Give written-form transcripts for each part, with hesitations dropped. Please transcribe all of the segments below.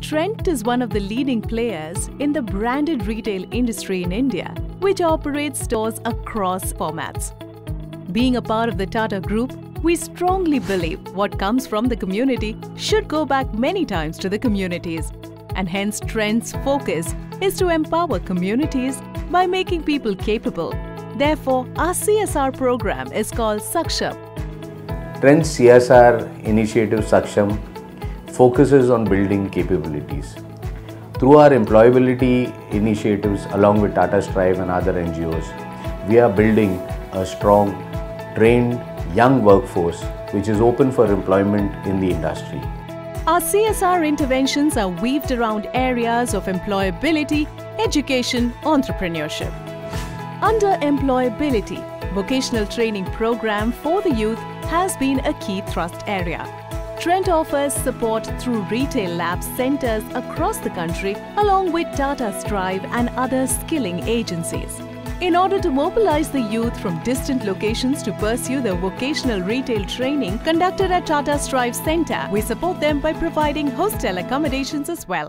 Trent is one of the leading players in the branded retail industry in India, which operates stores across formats. Being a part of the Tata Group, we strongly believe what comes from the community should go back many times to the communities. And hence Trent's focus is to empower communities by making people capable. Therefore, our CSR program is called Saksham. Trent's CSR initiative Saksham focuses on building capabilities. Through our employability initiatives along with Tata Strive and other NGOs, we are building a strong, trained, young workforce which is open for employment in the industry. Our CSR interventions are weaved around areas of employability, education, entrepreneurship. Under employability, vocational training program for the youth has been a key thrust area. Trent offers support through retail labs centers across the country along with Tata Strive and other skilling agencies. In order to mobilize the youth from distant locations to pursue their vocational retail training conducted at Tata Strive Center, we support them by providing hostel accommodations as well.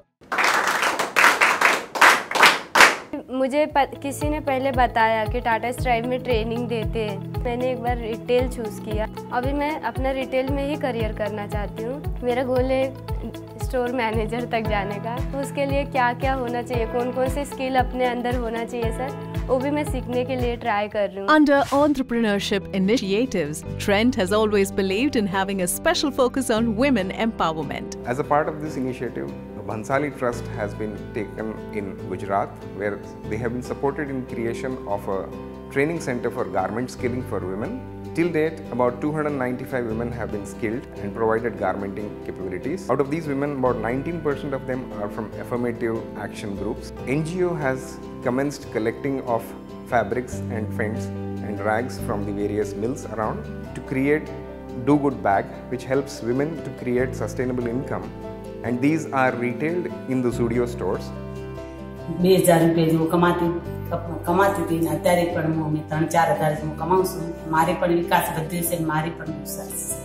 मुझे किसी ने पहले बताया कि Tata strive में training देते हैं। मैंने एक बार रिटेल चूज़ किया। अभी मैं अपना रिटेल में ही करियर करना चाहती हूँ। मेरा गोल है स्टोर मैनेजर तक जाने का। तो उसके लिए क्या क्या होना चाहिए, कौन कौन से स्किल अपने अंदर होना चाहिए सर, वो भी मैं सीखने के लिए ट्राई कर रही हूँ। Under entrepreneurship initiatives, Trent has always believed in having a special focus on women empowerment. As a part of this initiative, Bhansali Trust has been taken in Gujarat, where they have been supported in creation of a training center for garment skilling for women. Till date, about 295 women have been skilled and provided garmenting capabilities. Out of these women, about 19% of them are from affirmative action groups. NGO has commenced collecting of fabrics and fends and rags from the various mills around to create Do Good Bag, which helps women to create sustainable income. And these are retailed in the Zudio stores. 2000 રૂપિયા જેવું કમાતી હતી ને અત્યારે પણ હું 3-4 હજાર જેવું કમાઉં છું. મારે પણ વિકાસ વધ્યો છે, મારી પણ વિકાસ છે.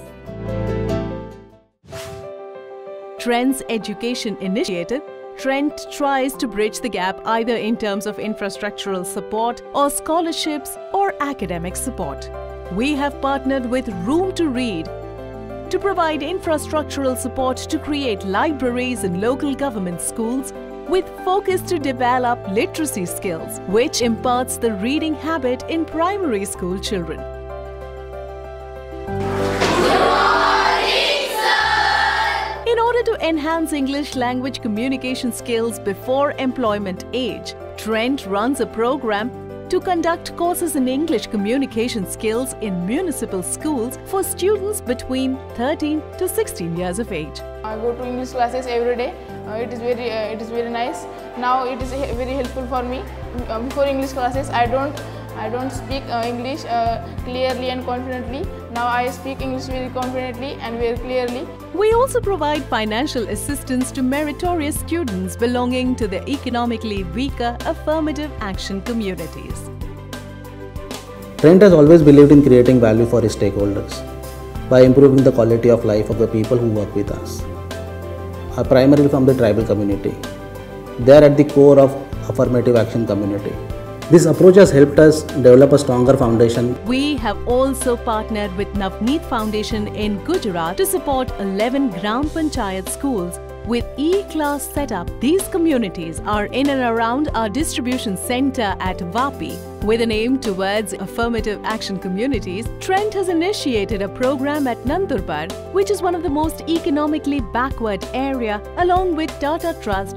Trent's education initiative, Trent tries to bridge the gap either in terms of infrastructural support or scholarships or academic support. We have partnered with Room to Read to provide infrastructural support to create libraries in local government schools with focus to develop literacy skills, which imparts the reading habit in primary school children. In order to enhance English language communication skills before employment age, Trent runs a program to conduct courses in English communication skills in municipal schools for students between 13 to 16 years of age. I go to English classes every day. It is very nice. Now it is very helpful for me. Before English classes, I don't speak English clearly and confidently. Now I speak English very confidently and very clearly. We also provide financial assistance to meritorious students belonging to the economically weaker affirmative action communities. Trent has always believed in creating value for its stakeholders by improving the quality of life of the people who work with us. Primarily from the tribal community. They are at the core of affirmative action community. This approach has helped us develop a stronger foundation. We have also partnered with Navneet Foundation in Gujarat to support 11 Gram Panchayat schools with E-class setup. These communities are in and around our distribution center at Vapi. With an aim towards affirmative action communities, Trent has initiated a program at Nandurbar, which is one of the most economically backward area, along with Tata Trust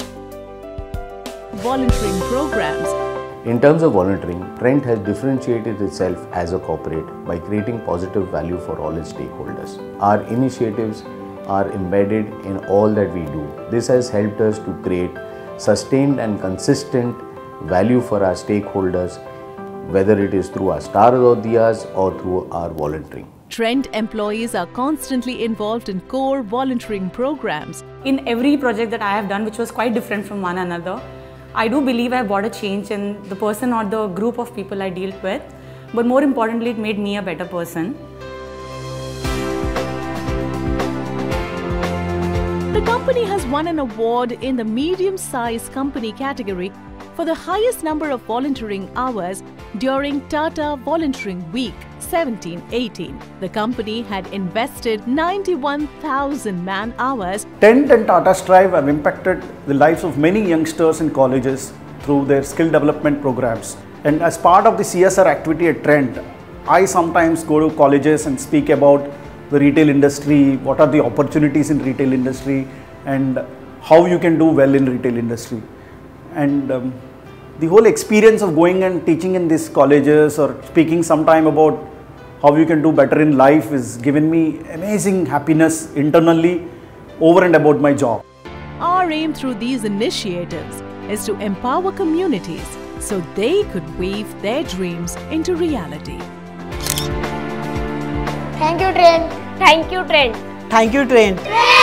volunteering programs. In terms of volunteering, Trent has differentiated itself as a corporate by creating positive value for all its stakeholders. Our initiatives are embedded in all that we do. This has helped us to create sustained and consistent value for our stakeholders, whether it is through our Star Diyas or through our volunteering. Trent employees are constantly involved in core volunteering programs. In every project that I have done, which was quite different from one another, I do believe I have brought a change in the person or the group of people I dealt with, but more importantly, it made me a better person. The company company has won an award in the medium-sized company category for the highest number of volunteering hours during Tata Volunteering Week 17-18. The company had invested 91,000 man-hours. Trent and Tata Strive have impacted the lives of many youngsters in colleges through their skill development programs. And as part of the CSR activity at Trent, I sometimes go to colleges and speak about the retail industry, what are the opportunities in retail industry, and how you can do well in retail industry. And the whole experience of going and teaching in these colleges or speaking sometime about how you can do better in life has given me amazing happiness internally over and about my job. Our aim through these initiatives is to empower communities so they could weave their dreams into reality. Thank you, Trent. Thank you, Trent. Thank you, Trent.